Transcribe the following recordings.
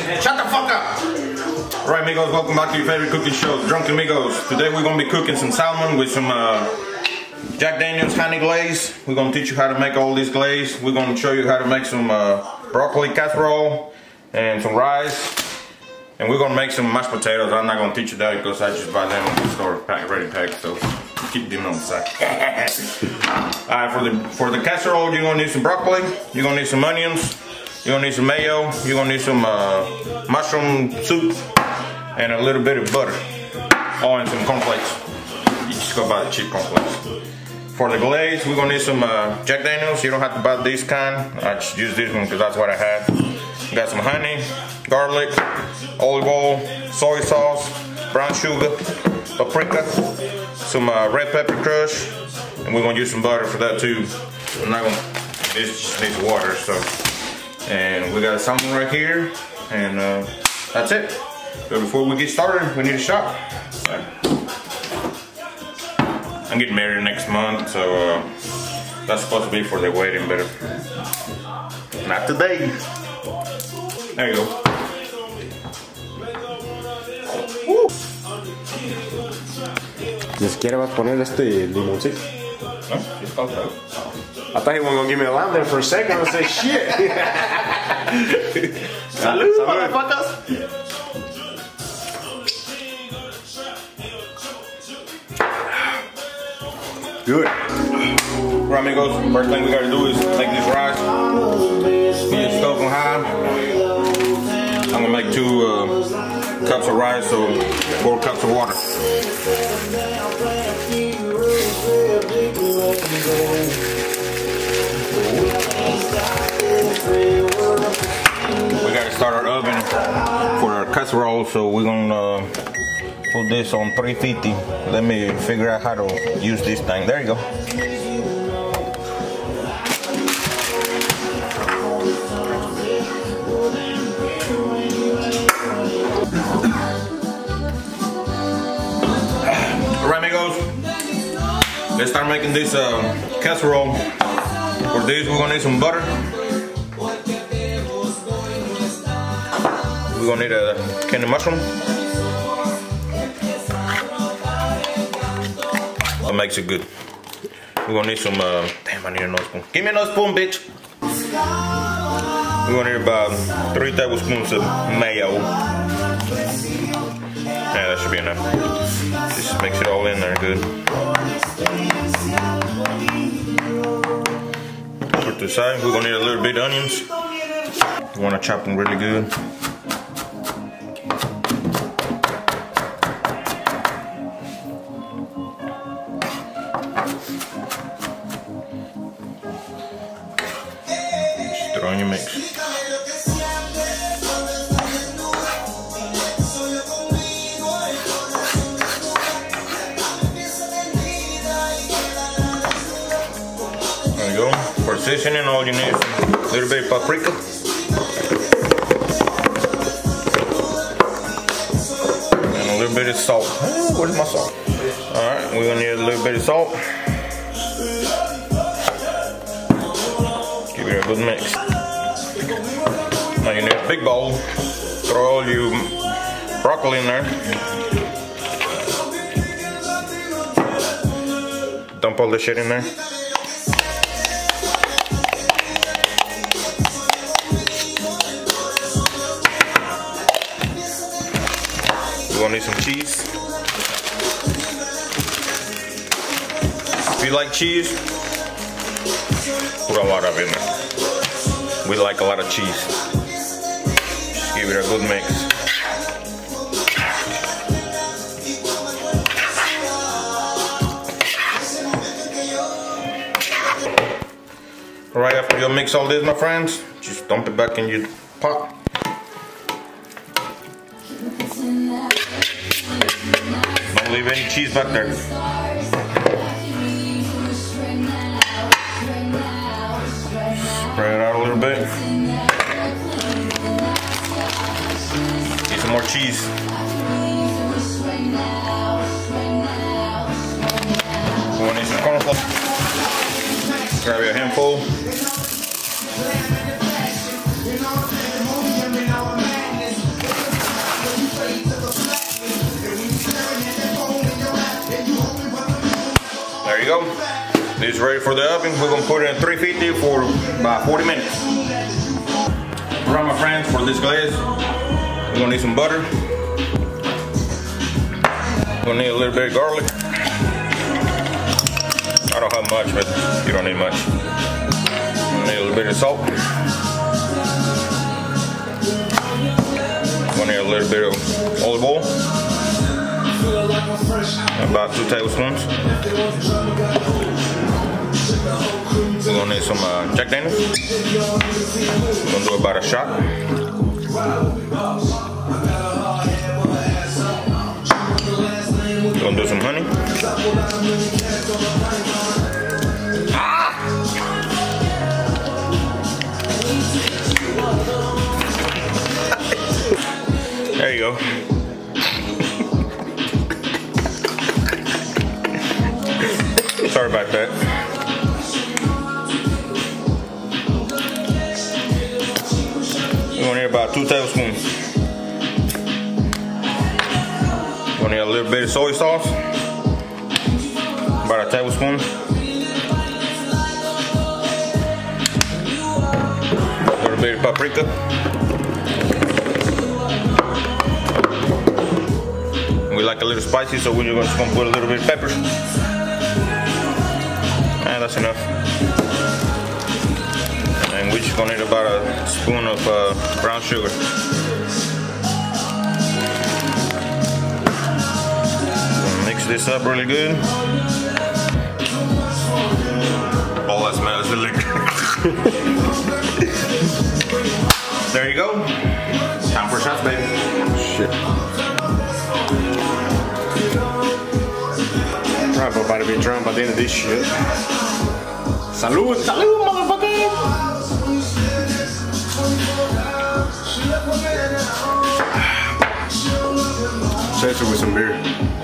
Shut the fuck up! Alright amigos, welcome back to your favorite cooking show, Drunken Amigos. Today we're gonna be cooking some salmon with some Jack Daniel's honey glaze. We're gonna teach you how to make all this glaze. We're gonna show you how to make some broccoli casserole and some rice. And we're gonna make some mashed potatoes. I'm not gonna teach you that because I just buy them in the store ready packed, so keep them on the side. Alright, for the casserole you're gonna need some broccoli, you're gonna need some onions, you're gonna need some mayo, you're gonna need some mushroom soup, and a little bit of butter. Oh, and some cornflakes. You just go buy the cheap cornflakes. For the glaze, we're gonna need some Jack Daniels. You don't have to buy this kind. I just use this one because that's what I had. Got some honey, garlic, olive oil, soy sauce, brown sugar, paprika, some red pepper crush, and we're gonna use some butter for that too. I'm not gonna. This just needs water, so. And we got a salmon right here, and that's it. But before we get started, we need a shot. I'm getting married next month, so that's supposed to be for the wedding, but not today. There you go. Ni siquiera vas a poner este limoncito. No, it's called that. I thought he wasn't gonna give me a line there for a second. I said, shit. Salud, motherfuckers. Good. Right, amigos, first thing we gotta do is make this rice. Get your stove on high. I'm gonna make 2 cups of rice, so 4 cups of water. We gotta start our oven for our casserole, so we're gonna put this on 350. Let me figure out how to use this thing. There you go. Alright amigos, let's start making this casserole. For this we're gonna need some butter. We're gonna need a can of mushroom. That makes it good. We're gonna need some, damn, I need another spoon. Give me another spoon, bitch. We're gonna need about 3 tablespoons of mayo. Yeah, that should be enough. Just mix it all in there good. Put to the side. We're gonna need a little bit of onions. You wanna chop them really good. Throw in your mix. There you go. For seasoning, all you need is a little bit of paprika. And a little bit of salt. Where's my salt? Alright, we're gonna need a little bit of salt. Give it a good mix. Now you need a big bowl. Throw all your broccoli in there. Dump all the shit in there. We're gonna need some cheese. If you like cheese, put a lot of it in there. We like a lot of cheese. Just give it a good mix. Right after you mix all this, my friends, just dump it back in your pot. Don't leave any cheese back there. Spread it out a little bit. Need some more cheese. We want to need some cornflakes. Grab your handful. go. This is ready for the oven. We're gonna put it in 350 for about 40 minutes. Alright, my friends, for this glaze, we're gonna need some butter. We're gonna need a little bit of garlic. I don't have much, but you don't need much. We're gonna need a little bit of salt. We're gonna need a little bit of olive oil. About 2 tablespoons. We're gonna need some Jack Daniels. We're gonna do about a shot. We're gonna do some honey. There you go. Sorry about that. We're gonna need about 2 tablespoons. We're gonna need a little bit of soy sauce. About a tablespoon. A little bit of paprika. We like a little spicy, so we're just gonna put a little bit of pepper. And that's enough. And we're just gonna need about a spoon of brown sugar. Mix this up really good. All that smells is the liquor. There you go. Time for shots, baby. Shit. I'm about to be drunk by the end of this shit. Salud, salud, motherfucker! Chase it with some beer.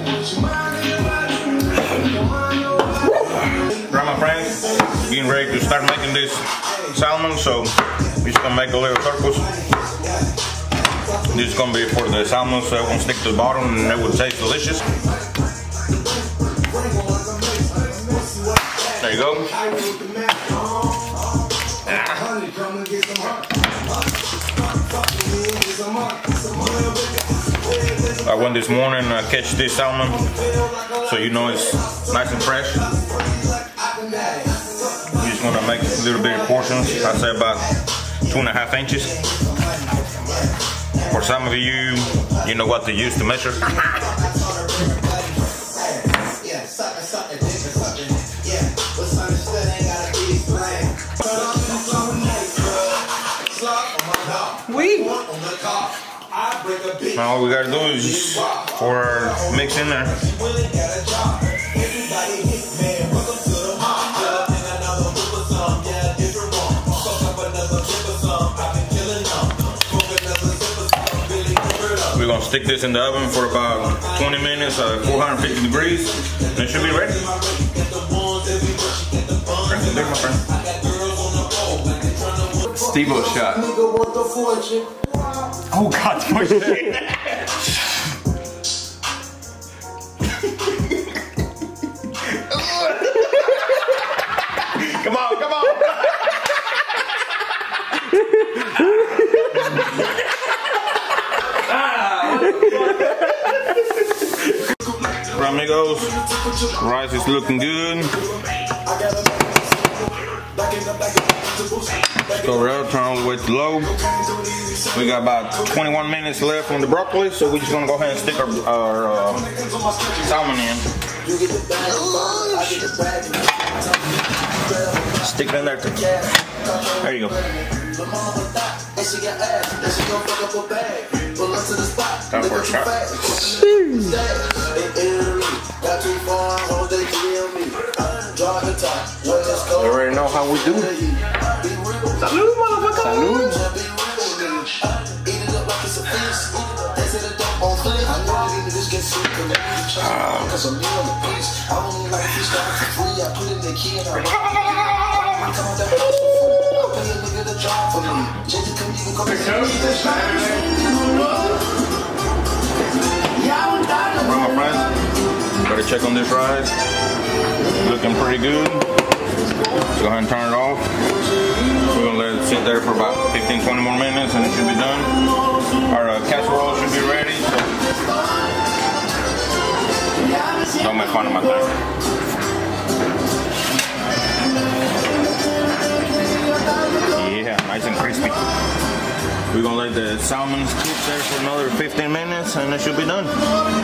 Right, my friends, getting ready to start making this salmon, so we're just gonna make a little circles. This is gonna be for the salmon, so it won't stick to the bottom and it will taste delicious. There you go. I went this morning to catch this salmon, so you know it's nice and fresh. You're just gonna make a little bit of portions. I'd say about 2.5 inches. For some of you, you know what to use to measure. Now all we gotta do is just pour our mix in there. We're gonna stick this in the oven for about 20 minutes at 450 degrees, and it should be ready. Drink some beer, my friend. Steve-O shot. Oh God, push it. Come on, come on. Right, amigos, rice is looking good. Cover up, turn all the way to low. We got about 21 minutes left on the broccoli, so we're just gonna go ahead and stick our salmon in. Stick it in there too. There you go. Time for a shot. You already know how we do it. Salud, motherfucker! Salud! Alright, my friends, better check on this rice. Looking pretty good. Let's go ahead and turn it off. We're gonna let it sit there for about 15-20 more minutes and it should be done. Our casserole should be ready. So don't make fun of my thing. Yeah, nice and crispy. We're gonna let the salmon cook there for another 15 minutes and it should be done.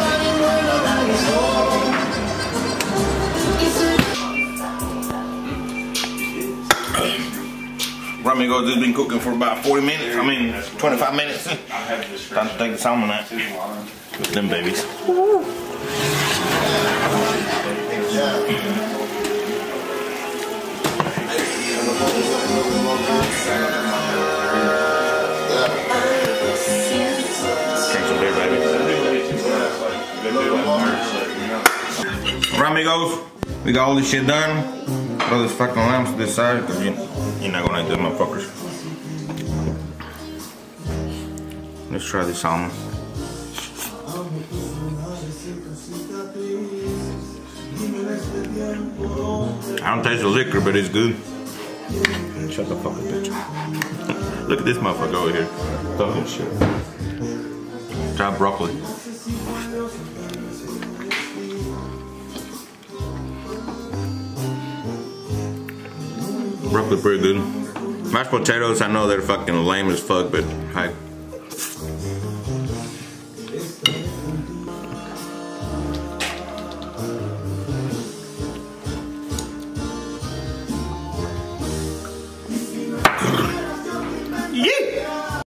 Ramigos, this has been cooking for about 40 minutes, 25 minutes. Time to take the salmon out. Look at them babies. Drink some beer, baby. Ramigos, we got all this shit done. Throw this fucking lamb to this side because you're not gonna eat this motherfuckers. Let's try this salmon. I don't taste the liquor, but it's good. Shut the fuck up, bitch. Look at this motherfucker over here. Talking shit. Try broccoli. Broccoli pretty good. Mashed potatoes, I know they're fucking lame as fuck, but